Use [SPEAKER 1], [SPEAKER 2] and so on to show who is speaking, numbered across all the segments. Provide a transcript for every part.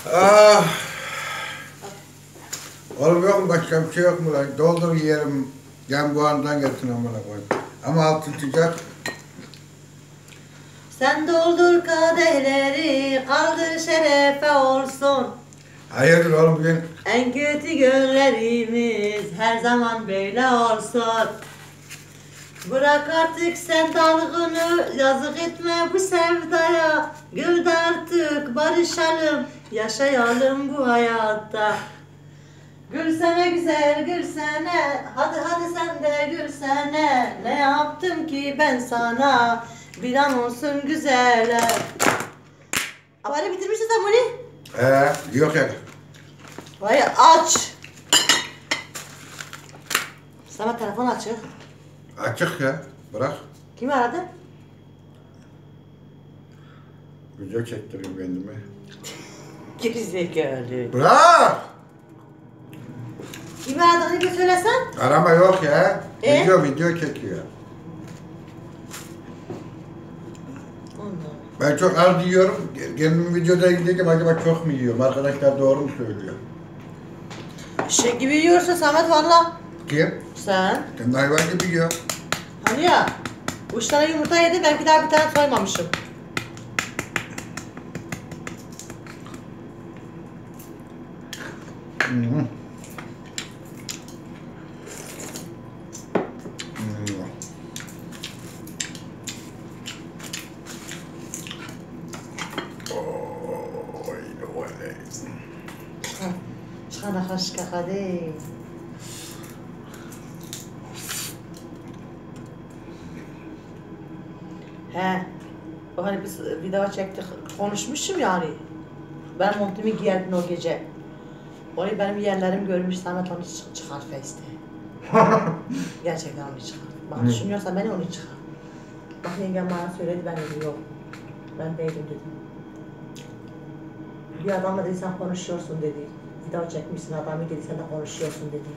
[SPEAKER 1] Ah. Oğlum yok mu başka bir şey yok mu lan? Doldur yiyelim. Gel bu andan getir amına koy. Ama altın sıcak.
[SPEAKER 2] Sen doldur kadehleri, kaldır şerefe olsun.
[SPEAKER 1] Hayırdır oğlum bugün?
[SPEAKER 2] En kötü günlerimiz her zaman böyle olsun. Bırak artık sen dalgını, yazık etme bu sevdaya. Gül de artık barışalım, yaşayalım bu hayatta. Gülsene güzel gülsene, hadi sen de gülsene. Ne yaptım ki ben sana, bir an olsun güzel. Abone bitirmişsin sen bunu.
[SPEAKER 1] Yok ya.
[SPEAKER 2] Vay aç. Sana telefon açık.
[SPEAKER 1] Açık ya. Bırak.
[SPEAKER 2] Kimi aradın?
[SPEAKER 1] Video çektireyim kendime.
[SPEAKER 2] Gerizekalı.
[SPEAKER 1] Bırak.
[SPEAKER 2] Kimi aradığını bir söylesen.
[SPEAKER 1] Arama yok ya. Video çekiyor. Ben çok az yiyorum. Kendim videoda izleyeceğim. Acaba çok mu yiyorum? Arkadaşlar doğru mu söylüyor?
[SPEAKER 2] Şey gibi yiyorsun Samet valla.
[SPEAKER 1] Kim?
[SPEAKER 2] Sen.
[SPEAKER 1] Sen de hayvan gibi yiyor.
[SPEAKER 2] Hani ya. 3 tane yumurta yedi, belki daha bir tane soymamışım. Çıkana kaşka hadi. He. O hani biz video çektik, konuşmuşum yani. Ben montumu giyerdin o gece. Orayı benim yeğenlerim görmüş, Samet onu çıkar Face'te. Gerçekten onu çıkar. Bak düşünüyorsan beni onu çıkar. Bak yengem bana söyledi, ben dedim yok. Ben değilim dedim. Bir adamla dedi sen konuşuyorsun dedi. Video çekmişsin adamı dedi, sen de konuşuyorsun dedi.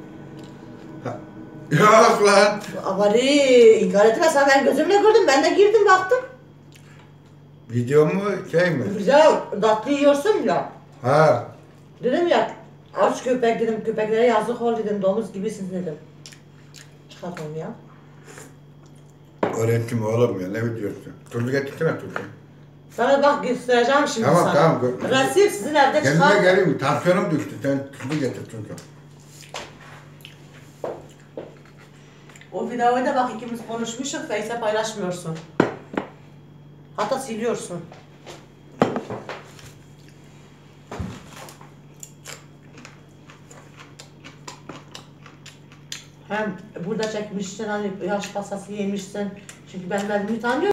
[SPEAKER 1] Yok lan.
[SPEAKER 2] Avari, inkar etmezsen ben gözümle gördüm, ben de girdim baktım.
[SPEAKER 1] Video mu şey mi?
[SPEAKER 2] Güzel, tatlı yiyorsun ya.
[SPEAKER 1] Ha.
[SPEAKER 2] Dedim ya, aç köpek dedim, köpeklere yazık ol dedim, domuz gibisin dedim. Çıkart onu ya.
[SPEAKER 1] Öğrettim oğlum ya, ne videosu? Turlu getirsene turlu.
[SPEAKER 2] Sana bak göstereceğim şimdi
[SPEAKER 1] Tamam,
[SPEAKER 2] sana.
[SPEAKER 1] tamam.
[SPEAKER 2] Resim sizin evde
[SPEAKER 1] Kendime
[SPEAKER 2] çıkar.
[SPEAKER 1] geleyim, tansiyonum düştü. Sen turlu getir turlu.
[SPEAKER 2] O videoyu da bak ikimiz konuşmuşuz, Face'e paylaşmıyorsun. Hatta siliyorsun. Hem burada çekmişsin hani yaş pasası yemişsin. Çünkü ben elimi tanıyorum.